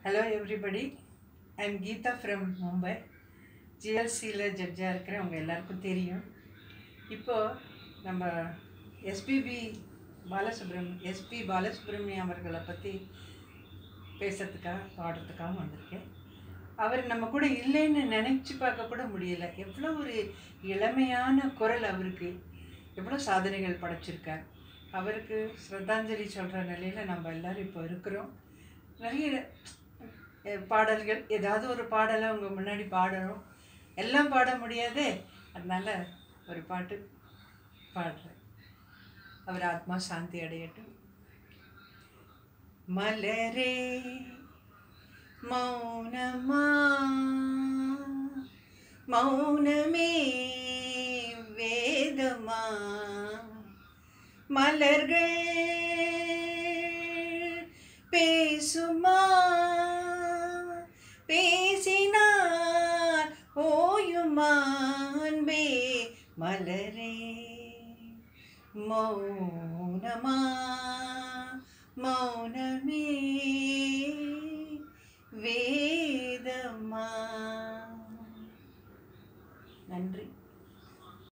Hello everybody, I am Geeta from Mumbai. GLCல ஜட்ஜாக இருக்கிறேன். உங்கள் எல்லாருக்கும் தெரியும். இப்போது நம்ம எஸ்பி பாலசுப்ரமணியம் அவர்களை பற்றி பேசுறதுக்காக பாடுறதுக்காக வந்திருக்கேன். அவர் நம்ம கூட இல்லைன்னு நினச்சி பார்க்க கூட முடியலை. எவ்வளோ ஒரு இளமையான குரல் அவருக்கு, எவ்வளோ சாதனைகள் படைச்சிருக்கார். அவருக்கு ஸ்ரத்தாஞ்சலி சொல்கிற நிலையில் நம்ம எல்லோரும் இப்போ இருக்கிறோம். நிறைய பாடல்கள், ஏதாவது ஒரு பாடலை உங்கள் முன்னாடி பாடணும். எல்லாம் பாட முடியாதே, அதனால் ஒரு பாட்டு பாடுறேன். அவர் ஆத்மா சாந்தி அடையட்டும். மலரே மௌனமா, மௌனமே வேதமா, மலர்கள் பேசுமா, பேசினார் ஓயுமா அன்பே. மலரே மௌனமா, மௌனமே வேதமா. நன்றி.